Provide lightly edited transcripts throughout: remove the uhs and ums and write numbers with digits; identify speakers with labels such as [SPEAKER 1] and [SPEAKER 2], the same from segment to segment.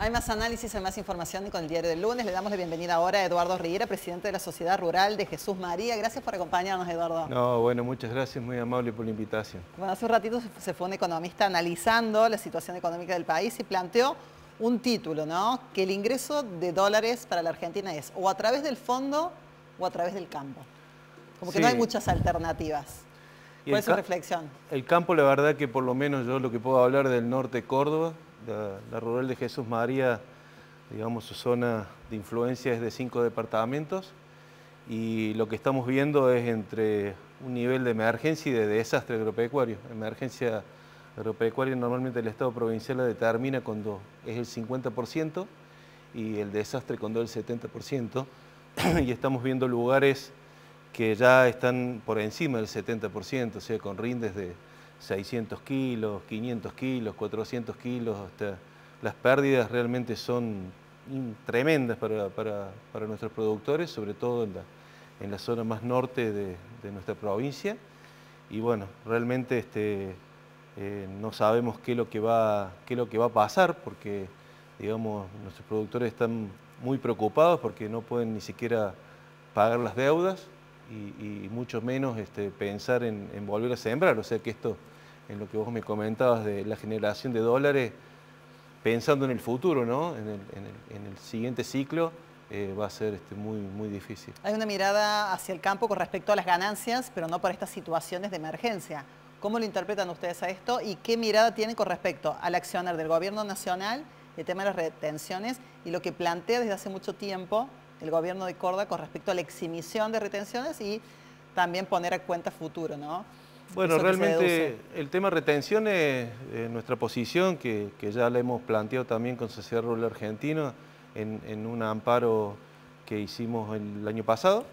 [SPEAKER 1] Hay más análisis, hay más información con el diario del lunes. Le damos la bienvenida ahora a Eduardo Riera, presidente de la Sociedad Rural de Jesús María. Gracias por acompañarnos, Eduardo.
[SPEAKER 2] No, bueno, muchas gracias, muy amable por la invitación.
[SPEAKER 1] Bueno, hace un ratito se fue un economista analizando la situación económica del país y planteó un título, ¿no? Que el ingreso de dólares para la Argentina es o a través del fondo o a través del campo. Como que
[SPEAKER 2] Sí.
[SPEAKER 1] no hay muchas alternativas. ¿Cuál es su reflexión?
[SPEAKER 2] El campo, la verdad que por lo menos yo lo que puedo hablar del norte de Córdoba, la rural de Jesús María, digamos, su zona de influencia es de 5 departamentos y lo que estamos viendo es entre un nivel de emergencia y de desastre agropecuario. Emergencia agropecuaria normalmente el Estado provincial la determina cuando es el 50% y el desastre cuando es el 70%, y estamos viendo lugares que ya están por encima del 70%, o sea, con rindes de 600 kilos, 500 kilos, 400 kilos, hasta las pérdidas realmente son tremendas para nuestros productores, sobre todo en la zona más norte de nuestra provincia. Y bueno, realmente no sabemos qué es lo que va a pasar, porque digamos, nuestros productores están muy preocupados porque no pueden ni siquiera pagar las deudas y mucho menos pensar en volver a sembrar. O sea que esto, en lo que vos me comentabas de la generación de dólares, pensando en el futuro, ¿no? en el siguiente ciclo, va a ser muy difícil.
[SPEAKER 1] Hay una mirada hacia el campo con respecto a las ganancias, pero no por estas situaciones de emergencia. ¿Cómo lo interpretan ustedes a esto y qué mirada tienen con respecto al accionar del gobierno nacional, el tema de las retenciones y lo que plantea desde hace mucho tiempo el gobierno de Córdoba con respecto a la exhibición de retenciones y también poner a cuenta futuro, ¿no?
[SPEAKER 2] Bueno, realmente el tema retenciones, nuestra posición, que ya la hemos planteado también con Sociedad Rural Argentina en un amparo que hicimos el año pasado,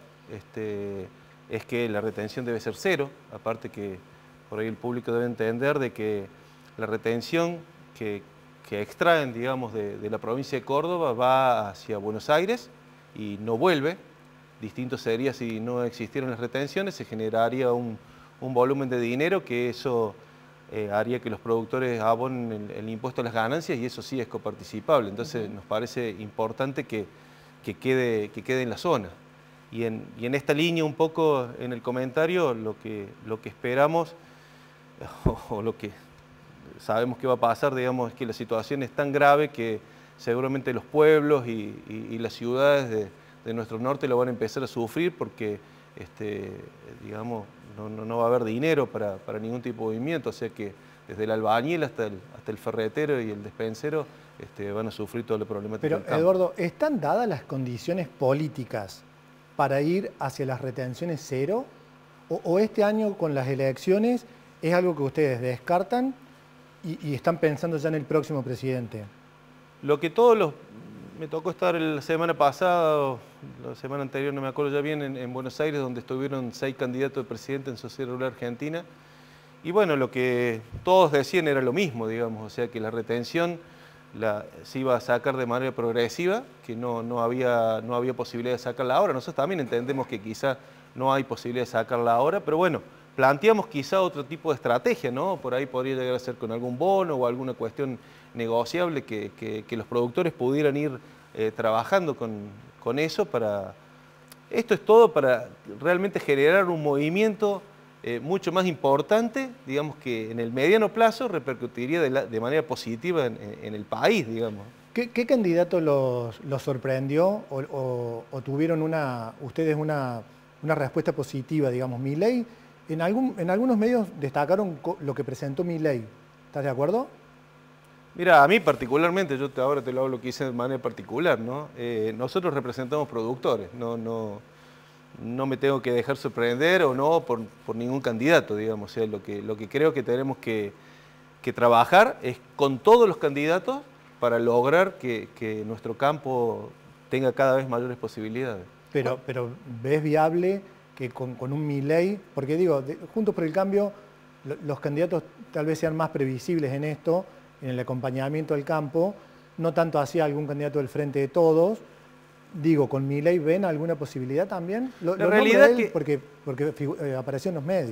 [SPEAKER 2] es que la retención debe ser cero, aparte que por ahí el público debe entender de que la retención que extraen, digamos, de la provincia de Córdoba va hacia Buenos Aires y no vuelve. Distinto sería si no existieran las retenciones, se generaría un volumen de dinero que eso haría que los productores abonen el impuesto a las ganancias y eso sí es coparticipable. Entonces nos parece importante que quede en la zona. Y en esta línea un poco en el comentario lo que esperamos o lo que sabemos que va a pasar, digamos, es que la situación es tan grave que seguramente los pueblos y las ciudades de nuestro norte lo van a empezar a sufrir porque digamos, no va a haber dinero para ningún tipo de movimiento, o sea que desde el albañil hasta el ferretero y el despensero van a sufrir todo el problemática del campo.
[SPEAKER 3] Pero, Eduardo, ¿están dadas las condiciones políticas para ir hacia las retenciones cero? ¿O este año con las elecciones es algo que ustedes descartan y están pensando ya en el próximo presidente?
[SPEAKER 2] Lo que me tocó estar la semana pasada, o la semana anterior, no me acuerdo ya bien, en Buenos Aires, donde estuvieron 6 candidatos de presidente en Sociedad Rural Argentina. Y bueno, lo que todos decían era lo mismo, digamos, o sea que la retención se iba a sacar de manera progresiva, que no había posibilidad de sacarla ahora. Nosotros también entendemos que quizá no hay posibilidad de sacarla ahora, pero bueno, planteamos quizá otro tipo de estrategia, ¿no? Por ahí podría llegar a ser con algún bono o alguna cuestión negociable que los productores pudieran ir trabajando con eso para... Esto es todo para realmente generar un movimiento mucho más importante, digamos que en el mediano plazo repercutiría de manera positiva en el país, digamos.
[SPEAKER 3] ¿Qué candidato los sorprendió o tuvieron ustedes una respuesta positiva, digamos? Milei, en algunos medios destacaron lo que presentó Milei. ¿Estás de acuerdo?
[SPEAKER 2] Mira, a mí particularmente, yo ahora te lo hablo que hice de manera particular, ¿no? Nosotros representamos productores, no me tengo que dejar sorprender o no por ningún candidato, digamos. O sea, lo que creo que tenemos que trabajar es con todos los candidatos para lograr que nuestro campo tenga cada vez mayores posibilidades.
[SPEAKER 3] Pero ¿ves viable que con un Milei, porque digo, Juntos por el Cambio, los candidatos tal vez sean más previsibles en esto, en el acompañamiento al campo, no tanto hacia algún candidato del Frente de Todos? Digo, ¿con Milei ven alguna posibilidad también? La realidad es que... Porque apareció en los medios.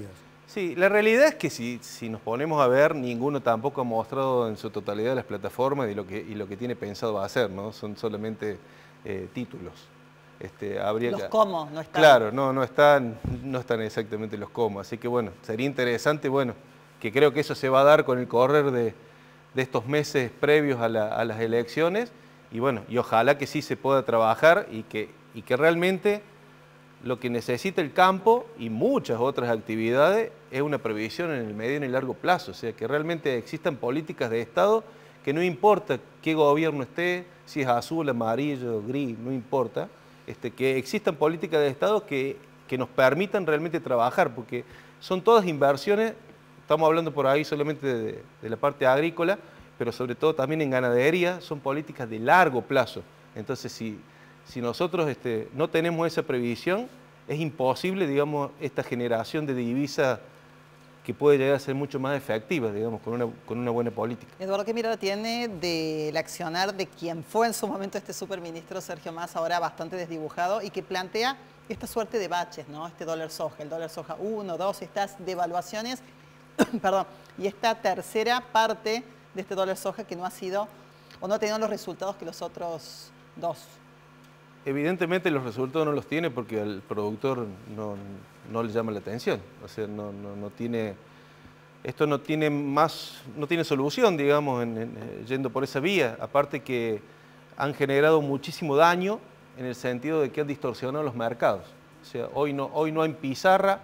[SPEAKER 2] Sí, la realidad es que si nos ponemos a ver, ninguno tampoco ha mostrado en su totalidad las plataformas y lo que tiene pensado hacer, ¿no? Son solamente títulos.
[SPEAKER 1] Los cómo no están.
[SPEAKER 2] Claro, no están exactamente los cómo. Así que bueno, sería interesante, bueno, que creo que eso se va a dar con el correr de estos meses previos a las elecciones y bueno, y ojalá que sí se pueda trabajar y que realmente lo que necesita el campo y muchas otras actividades es una previsión en el mediano y largo plazo, o sea, que realmente existan políticas de Estado que no importa qué gobierno esté, si es azul, amarillo, gris, no importa, que existan políticas de Estado que nos permitan realmente trabajar, porque son todas inversiones, estamos hablando por ahí solamente de la parte agrícola, pero sobre todo también en ganadería, son políticas de largo plazo. Entonces, si nosotros no tenemos esa previsión, es imposible, digamos, esta generación de divisas que puede llegar a ser mucho más efectiva, digamos, con una buena política.
[SPEAKER 1] Eduardo, ¿qué mirada tiene del accionar de quien fue en su momento este superministro Sergio Massa, ahora bastante desdibujado, y que plantea esta suerte de baches, ¿no? Este dólar soja, el dólar soja 1, 2, estas devaluaciones, perdón, y esta tercera parte de este dólar soja que no ha sido o no ha tenido los resultados que los otros dos?
[SPEAKER 2] Evidentemente los resultados no los tiene porque al productor no le llama la atención, o sea, esto no tiene solución, digamos, yendo por esa vía, aparte que han generado muchísimo daño en el sentido de que han distorsionado los mercados, o sea, hoy no hay pizarra,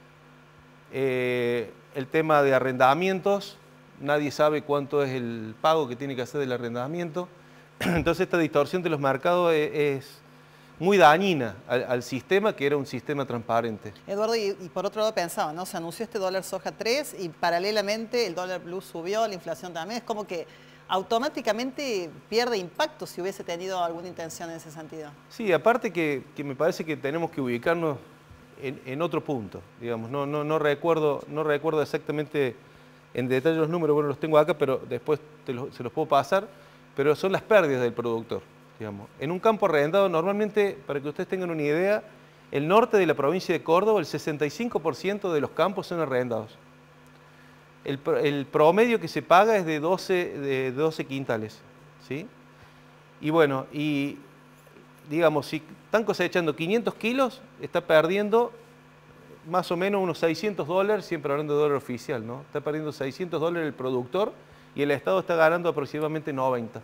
[SPEAKER 2] el tema de arrendamientos, nadie sabe cuánto es el pago que tiene que hacer del arrendamiento. Entonces esta distorsión de los mercados es muy dañina al sistema, que era un sistema transparente.
[SPEAKER 1] Eduardo, y por otro lado pensaba, ¿no? Se anunció este dólar soja 3 y paralelamente el dólar blue subió, la inflación también. Es como que automáticamente pierde impacto si hubiese tenido alguna intención en ese sentido.
[SPEAKER 2] Sí, aparte que me parece que tenemos que ubicarnos en otro punto, digamos. No recuerdo exactamente en detalle los números, bueno, los tengo acá, pero después se los puedo pasar, pero son las pérdidas del productor, digamos. En un campo arrendado, normalmente, para que ustedes tengan una idea, el norte de la provincia de Córdoba, el 65% de los campos son arrendados. El promedio que se paga es de 12 quintales, ¿sí? Y bueno, digamos, si están cosechando 500 kilos, está perdiendo más o menos unos $600, siempre hablando de dólar oficial, ¿no? Está perdiendo $600 el productor y el Estado está ganando aproximadamente 90.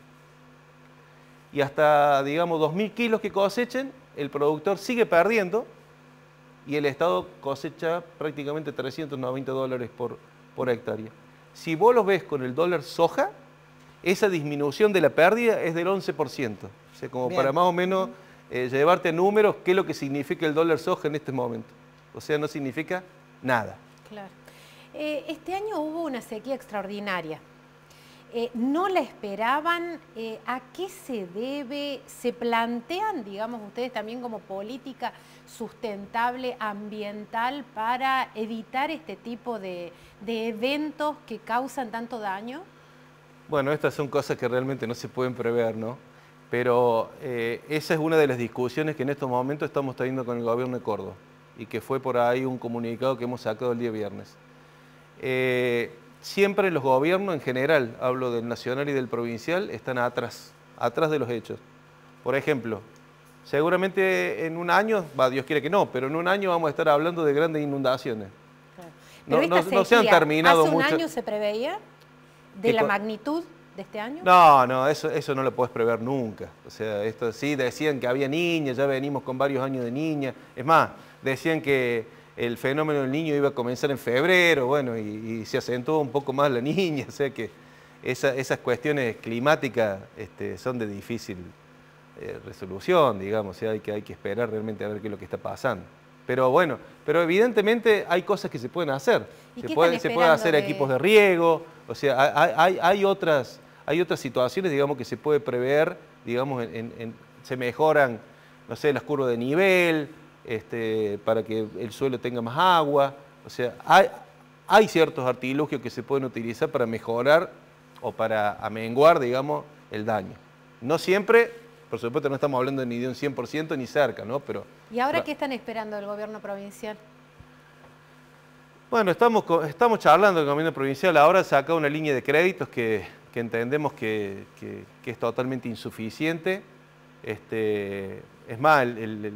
[SPEAKER 2] Y hasta, digamos, 2.000 kilos que cosechen, el productor sigue perdiendo y el Estado cosecha prácticamente $390 por hectárea. Si vos los ves con el dólar soja, esa disminución de la pérdida es del 11%. O sea, como para más o menos llevarte a números qué es lo que significa el dólar soja en este momento. O sea, no significa nada.
[SPEAKER 4] Claro. Este año hubo una sequía extraordinaria. ¿No la esperaban? ¿A qué se debe? ¿Se plantean, digamos, ustedes también como política sustentable ambiental para evitar este tipo de eventos que causan tanto daño?
[SPEAKER 2] Bueno, estas son cosas que realmente no se pueden prever, ¿no? Pero esa es una de las discusiones que en estos momentos estamos teniendo con el gobierno de Córdoba y que fue por ahí un comunicado que hemos sacado el día viernes. Siempre los gobiernos en general, hablo del nacional y del provincial, están atrás de los hechos. Por ejemplo, seguramente en un año, Dios quiere que no, pero en un año vamos a estar hablando de grandes inundaciones.
[SPEAKER 4] Claro.
[SPEAKER 2] No se han terminado mucho.
[SPEAKER 4] ¿Hace un año se preveía de la magnitud de este año?
[SPEAKER 2] No, eso no lo puedes prever nunca. O sea, esto sí, decían que había niñas, ya venimos con varios años de niñas. Es más, decían que el fenómeno del niño iba a comenzar en febrero, bueno, y se acentuó un poco más la niña, o sea que esas cuestiones climáticas son de difícil resolución, digamos, o sea, hay que esperar realmente a ver qué es lo que está pasando. Pero bueno, pero evidentemente hay cosas que se pueden hacer. Se puede hacer equipos de riego, o sea, hay otras situaciones, digamos, que se puede prever, digamos, se mejoran, no sé, las curvas de nivel, para que el suelo tenga más agua, o sea, hay ciertos artilugios que se pueden utilizar para mejorar o para amenguar, digamos, el daño. No siempre, por supuesto no estamos hablando ni de un 100% ni cerca, ¿no? Pero,
[SPEAKER 4] ¿y ahora qué están esperando del gobierno provincial?
[SPEAKER 2] Bueno, estamos charlando con el gobierno provincial. Ahora saca una línea de créditos que entendemos que es totalmente insuficiente. Es más,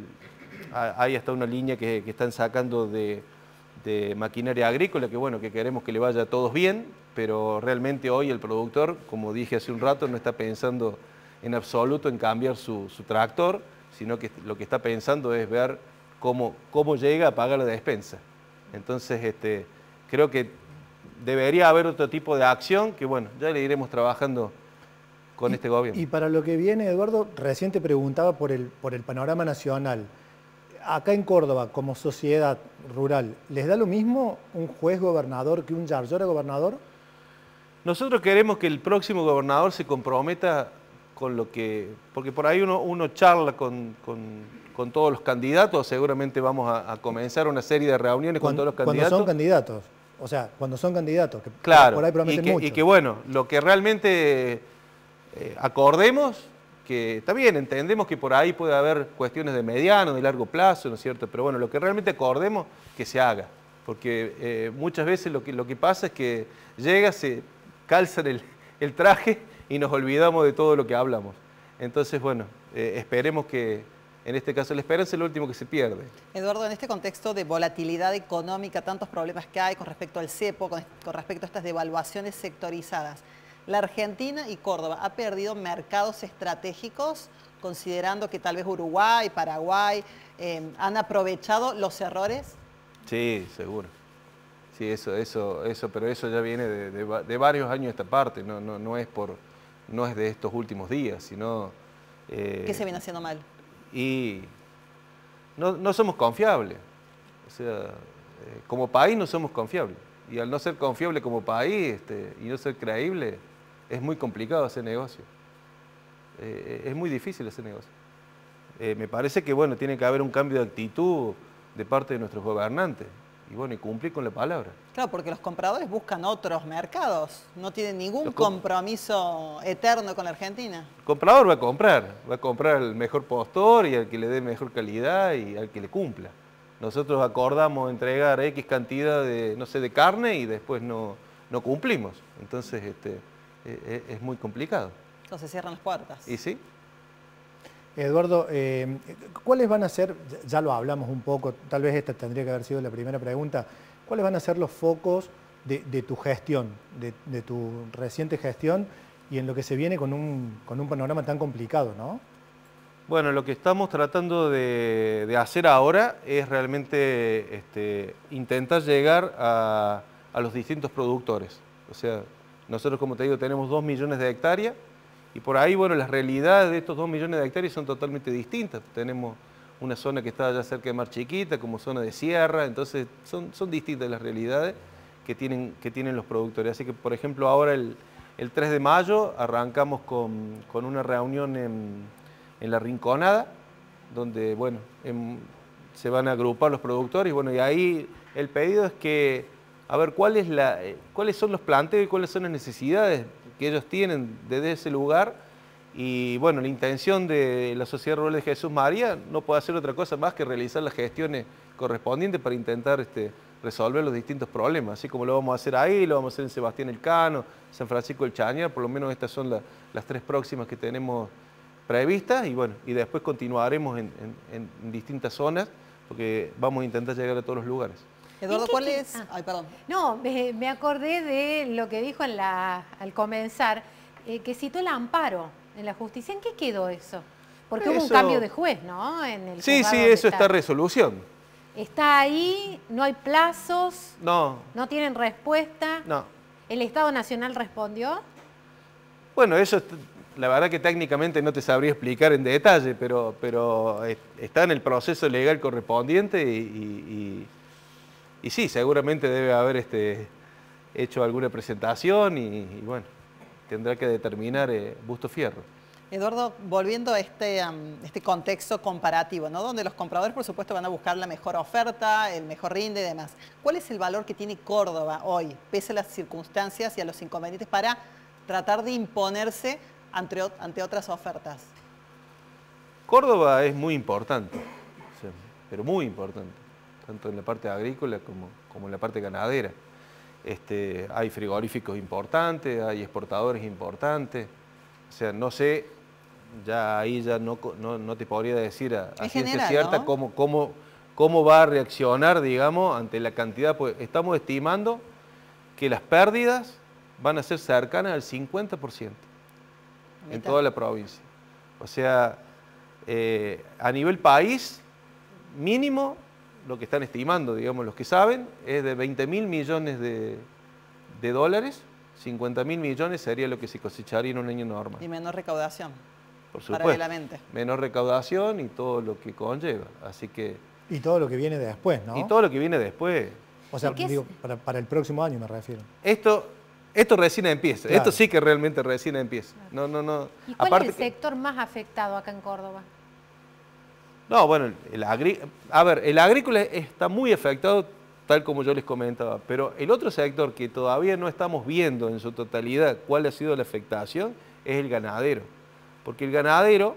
[SPEAKER 2] hay hasta una línea que están sacando de maquinaria agrícola, que bueno, que queremos que le vaya a todos bien, pero realmente hoy el productor, como dije hace un rato, no está pensando en absoluto en cambiar su tractor, sino que lo que está pensando es ver cómo llega a pagar la despensa. Entonces, creo que debería haber otro tipo de acción que, bueno, ya le iremos trabajando con este gobierno.
[SPEAKER 3] Y para lo que viene, Eduardo, recién te preguntaba por el panorama nacional. Acá en Córdoba, como sociedad rural, ¿les da lo mismo un juez gobernador que un Yarlora gobernador?
[SPEAKER 2] Nosotros queremos que el próximo gobernador se comprometa con lo que... Porque por ahí uno charla con todos los candidatos, seguramente vamos a comenzar una serie de reuniones con todos los candidatos.
[SPEAKER 3] Cuando son candidatos, o sea, cuando son candidatos, que
[SPEAKER 2] claro,
[SPEAKER 3] por ahí prometen mucho.
[SPEAKER 2] Y que bueno, lo que realmente acordemos, que está bien, entendemos que por ahí puede haber cuestiones de mediano, de largo plazo, ¿no es cierto? Pero bueno, lo que realmente acordemos, que se haga. Porque muchas veces lo que pasa es que llega, se calzan el traje y nos olvidamos de todo lo que hablamos. Entonces, bueno, esperemos que, en este caso, la esperanza es lo último que se pierde.
[SPEAKER 1] Eduardo, en este contexto de volatilidad económica, tantos problemas que hay con respecto al cepo, con respecto a estas devaluaciones sectorizadas, ¿la Argentina y Córdoba ha perdido mercados estratégicos, considerando que tal vez Uruguay, Paraguay han aprovechado los errores?
[SPEAKER 2] Sí, seguro. Sí, pero eso ya viene de varios años esta parte, no es de estos últimos días, sino...
[SPEAKER 1] ¿Qué se viene haciendo mal?
[SPEAKER 2] Y no somos confiables. O sea, como país no somos confiables. Y al no ser confiable como país y no ser creíble, es muy complicado hacer negocio. Es muy difícil hacer negocio. Me parece que bueno, tiene que haber un cambio de actitud de parte de nuestros gobernantes. Y bueno, y cumplir con la palabra.
[SPEAKER 1] Claro, porque los compradores buscan otros mercados, no tienen ningún compromiso eterno con la Argentina.
[SPEAKER 2] El comprador va a comprar al mejor postor y al que le dé mejor calidad y al que le cumpla. Nosotros acordamos entregar X cantidad de, no sé, de carne y después no cumplimos. Entonces es muy complicado.
[SPEAKER 1] Entonces cierran las puertas.
[SPEAKER 2] ¿Y sí?
[SPEAKER 3] Eduardo, ¿cuáles van a ser, ya lo hablamos un poco, tal vez esta tendría que haber sido la primera pregunta, ¿cuáles van a ser los focos de tu gestión, de tu reciente gestión y en lo que se viene con un panorama tan complicado, ¿no?
[SPEAKER 2] Bueno, lo que estamos tratando de hacer ahora es realmente intentar llegar a los distintos productores. O sea, nosotros, como te digo, tenemos 2 millones de hectáreas. Y por ahí, bueno, las realidades de estos 2 millones de hectáreas son totalmente distintas. Tenemos una zona que está allá cerca de Mar Chiquita, como zona de sierra, entonces son distintas las realidades que tienen los productores. Así que, por ejemplo, ahora el 3 de mayo arrancamos con una reunión en La Rinconada, donde, bueno, se van a agrupar los productores, y bueno, y ahí el pedido es que, a ver, cuáles son los planteos y cuáles son las necesidades que ellos tienen desde ese lugar. Y bueno, la intención de la Sociedad Rural de Jesús María no puede hacer otra cosa más que realizar las gestiones correspondientes para intentar resolver los distintos problemas. Así como lo vamos a hacer ahí, lo vamos a hacer en Sebastián Elcano, San Francisco del Chañar, por lo menos estas son las 3 próximas que tenemos previstas. Y bueno, y después continuaremos en distintas zonas, porque vamos a intentar llegar a todos los lugares.
[SPEAKER 1] Eduardo, ¿cuál es? Ay, perdón.
[SPEAKER 4] No, me acordé de lo que dijo al comenzar, que citó el amparo en la justicia. ¿En qué quedó eso? Porque hubo un cambio de juez, ¿no?
[SPEAKER 2] Sí, eso está en resolución.
[SPEAKER 4] Está ahí, no hay plazos,
[SPEAKER 2] no
[SPEAKER 4] tienen respuesta.
[SPEAKER 2] No.
[SPEAKER 4] ¿El Estado Nacional respondió?
[SPEAKER 2] Bueno, eso la verdad que técnicamente no te sabría explicar en detalle, pero está en el proceso legal correspondiente y sí, seguramente debe haber hecho alguna presentación y bueno, tendrá que determinar Busto Fierro.
[SPEAKER 1] Eduardo, volviendo a este contexto comparativo, ¿no? Donde los compradores, por supuesto, van a buscar la mejor oferta, el mejor rinde y demás. ¿Cuál es el valor que tiene Córdoba hoy, pese a las circunstancias y a los inconvenientes, para tratar de imponerse ante otras ofertas?
[SPEAKER 2] Córdoba es muy importante, pero muy importante. tanto en la parte agrícola como en la parte ganadera. Hay frigoríficos importantes, hay exportadores importantes, o sea, no sé, ya ahí ya no te podría decir a ciencia
[SPEAKER 1] general,
[SPEAKER 2] cierta,
[SPEAKER 1] ¿no?
[SPEAKER 2] cómo va a reaccionar, digamos, ante la cantidad, pues estamos estimando que las pérdidas van a ser cercanas al 50% en toda la provincia. O sea, a nivel país, mínimo, lo que están estimando, digamos, los que saben, es de 20.000 millones de dólares, 50.000 millones sería lo que se cosecharía en un año normal.
[SPEAKER 1] Y menor recaudación,
[SPEAKER 2] Por supuesto,
[SPEAKER 1] paralelamente.
[SPEAKER 2] menor recaudación y todo lo que conlleva, así que...
[SPEAKER 3] Y todo lo que viene después, ¿no?
[SPEAKER 2] Y todo lo que viene después.
[SPEAKER 3] O sea, digo, para el próximo año me refiero.
[SPEAKER 2] Esto recién empieza,
[SPEAKER 3] Claro.
[SPEAKER 2] esto sí que realmente recién empieza. No.
[SPEAKER 4] ¿Y cuál
[SPEAKER 2] Aparte
[SPEAKER 4] es el sector más afectado acá en Córdoba?
[SPEAKER 2] No, bueno, el agrícola está muy afectado, tal como yo les comentaba, pero el otro sector que todavía no estamos viendo en su totalidad cuál ha sido la afectación es el ganadero, porque el ganadero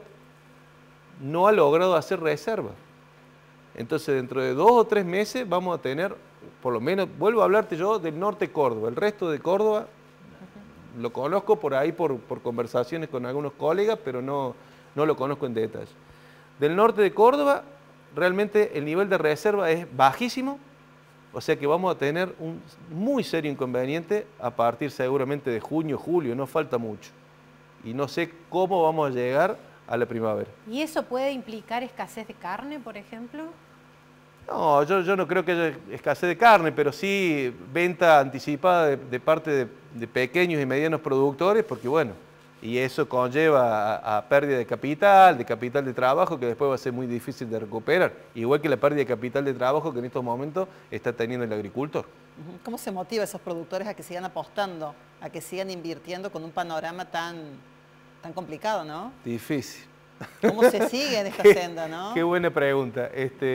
[SPEAKER 2] no ha logrado hacer reserva. Entonces, dentro de 2 o 3 meses vamos a tener, por lo menos, vuelvo a hablarte yo del norte de Córdoba, el resto de Córdoba lo conozco por ahí por conversaciones con algunos colegas, pero no lo conozco en detalle. Del norte de Córdoba, realmente el nivel de reserva es bajísimo, o sea que vamos a tener un muy serio inconveniente a partir seguramente de junio, julio, no falta mucho. Y no sé cómo vamos a llegar a la primavera.
[SPEAKER 4] ¿Y eso puede implicar escasez de carne, por ejemplo?
[SPEAKER 2] No, yo no creo que haya escasez de carne, pero sí venta anticipada de parte de pequeños y medianos productores, porque bueno, y eso conlleva a pérdida de capital de trabajo, que después va a ser muy difícil de recuperar. Igual que la pérdida de capital de trabajo que en estos momentos está teniendo el agricultor.
[SPEAKER 1] ¿Cómo se motiva a esos productores a que sigan apostando, a que sigan invirtiendo con un panorama tan complicado, ¿no?
[SPEAKER 2] Difícil.
[SPEAKER 1] ¿Cómo se sigue en esta senda, no?
[SPEAKER 2] Qué buena pregunta.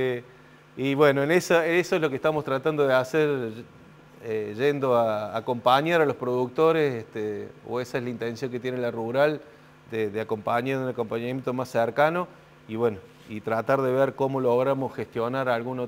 [SPEAKER 2] Y bueno, eso es lo que estamos tratando de hacer, yendo a acompañar a los productores, o esa es la intención que tiene la rural, de acompañar, un acompañamiento más cercano, y bueno, y tratar de ver cómo logramos gestionar alguna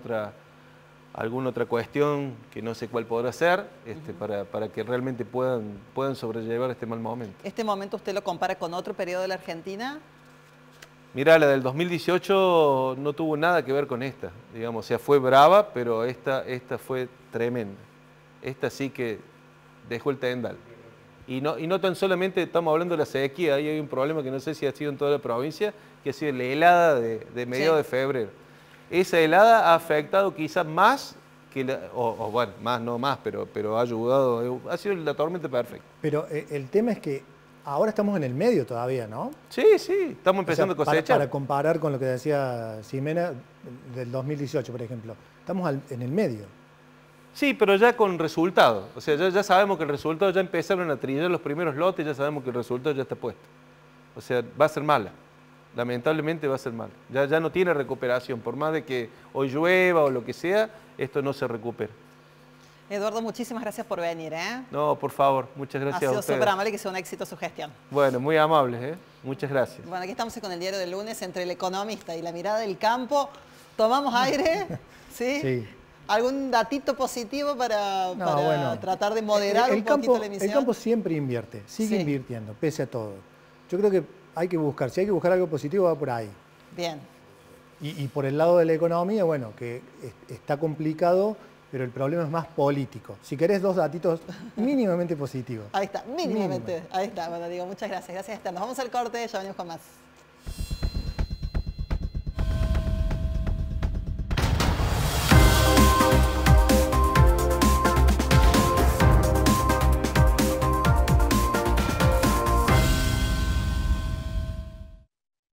[SPEAKER 2] otra cuestión que no sé cuál podrá ser, para que realmente puedan sobrellevar este mal momento.
[SPEAKER 1] ¿Este momento usted lo compara con otro periodo de la Argentina?
[SPEAKER 2] Mirá, la del 2018 no tuvo nada que ver con esta, digamos, o sea, fue brava, pero esta fue tremenda. Esta sí que dejó el tendal. Y no tan solamente estamos hablando de la sequía, ahí hay un problema que no sé si ha sido en toda la provincia, que ha sido la helada de mediados de febrero. Esa helada ha afectado quizás más que bueno, no más, pero ha ayudado, ha sido la tormenta perfecta.
[SPEAKER 3] Pero el tema es que ahora estamos en el medio todavía, ¿no?
[SPEAKER 2] Sí, estamos empezando a cosechar.
[SPEAKER 3] Para comparar con lo que decía Ximena del 2018, por ejemplo. Estamos en el medio.
[SPEAKER 2] Sí, pero ya con resultados. O sea, ya sabemos que el resultado, ya empezaron a trillar los primeros lotes, ya sabemos que el resultado ya está puesto. O sea, va a ser mala. Lamentablemente va a ser mala. Ya no tiene recuperación. Por más de que hoy llueva o lo que sea, esto no se recupera.
[SPEAKER 1] Eduardo, muchísimas gracias por venir, ¿eh?
[SPEAKER 2] No, por favor, muchas gracias a ustedes.
[SPEAKER 1] Ha sido súper amable y que sea un éxito su gestión.
[SPEAKER 2] Bueno, muy amables, ¿eh? Muchas gracias.
[SPEAKER 1] Bueno, aquí estamos con el diario del lunes, entre el economista y la mirada del campo. ¿Tomamos aire? ¿Sí?
[SPEAKER 3] Sí.
[SPEAKER 1] ¿Algún datito positivo para tratar de moderar un poquito la emisión?
[SPEAKER 3] El campo siempre invierte, sigue invirtiendo, pese a todo. Yo creo que hay que buscar, si hay que buscar algo positivo, va por ahí.
[SPEAKER 1] Bien.
[SPEAKER 3] Y por el lado de la economía, bueno, que está complicado, pero el problema es más político. Si querés 2 datitos mínimamente positivos.
[SPEAKER 1] Ahí está, mínimamente. Ahí está. Bueno, digo, muchas gracias. Gracias, Esther. Nos vamos al corte, ya venimos con más.